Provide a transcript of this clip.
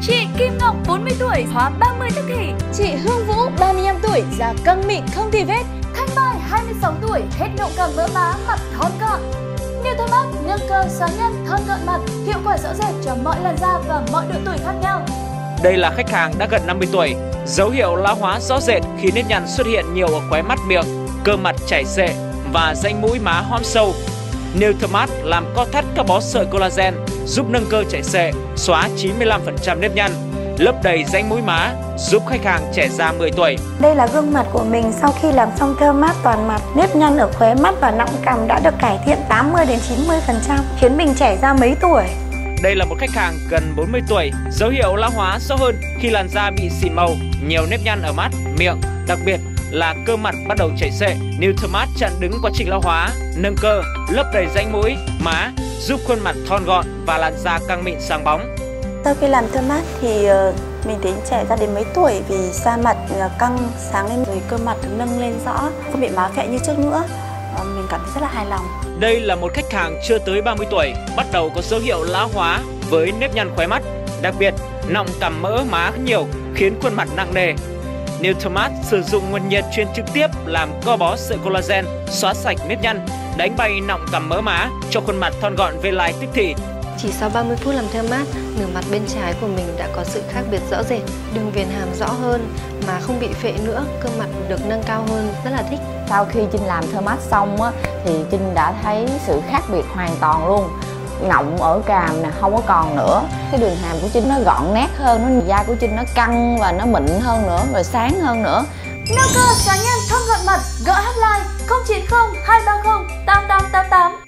Chị Kim Ngọc 40 tuổi, hóa 30 tức thì. Chị Hương Vũ 35 tuổi, da căng mịn không tì vết. Thanh Mai 26 tuổi, hết nụ cảm mỡ má, mặt thon gọn. Nutramax nâng cơ, sáng nhân, thon gọn mặt, hiệu quả rõ rệt cho mọi làn da và mọi độ tuổi khác nhau. Đây là khách hàng đã gần 50 tuổi, dấu hiệu lão hóa rõ rệt khi nếp nhăn xuất hiện nhiều ở khóe mắt miệng, cơ mặt chảy xệ và rãnh mũi má hõm sâu. Nutramax làm co thắt các bó sợi collagen, giúp nâng cơ chảy xệ, xóa 95% nếp nhăn, lấp đầy rãnh mũi má, giúp khách hàng trẻ da 10 tuổi. Đây là gương mặt của mình sau khi làm xong thơm mát toàn mặt. Nếp nhăn ở khóe mắt và nọng cằm đã được cải thiện 80-90%, khiến mình trẻ da mấy tuổi. Đây là một khách hàng gần 40 tuổi, dấu hiệu lão hóa rõ hơn khi làn da bị xỉn màu, nhiều nếp nhăn ở mắt, miệng, đặc biệt là cơ mặt bắt đầu chảy xệ. Nutramax chặn đứng quá trình lão hóa, nâng cơ, lấp đầy rãnh mũi, má, giúp khuôn mặt thon gọn và làn da căng mịn sáng bóng. Sau khi làm thơm mát thì mình thấy trẻ ra đến mấy tuổi vì da mặt căng sáng lên, rồi cơ mặt nâng lên rõ, không bị má phệ như trước nữa. Mình cảm thấy rất là hài lòng. Đây là một khách hàng chưa tới 30 tuổi, bắt đầu có dấu hiệu lão hóa với nếp nhăn khóe mắt, đặc biệt nọng cằm mỡ má nhiều khiến khuôn mặt nặng nề. Nutramax sử dụng nguồn nhiệt truyền trực tiếp làm co bó sợi collagen, xóa sạch nếp nhăn, đánh bay nọng cằm mỡ má cho khuôn mặt thon gọn về lại tức thì. Chỉ sau 30 phút làm thơm mát, nửa mặt bên trái của mình đã có sự khác biệt rõ rệt, đường viền hàm rõ hơn, má không bị phệ nữa, cơ mặt được nâng cao hơn, rất là thích. Sau khi Trinh làm thơm mát xong á, thì Trinh đã thấy sự khác biệt hoàn toàn luôn. Ngọng ở cằm nè không có còn nữa, cái đường hàm của Trinh nó gọn nét hơn, da của Trinh nó căng và nó mịn hơn nữa, rồi sáng hơn nữa. Nâng cơ, sáng nhân, thon gọn mặt, gọi hotline 090 230 8888.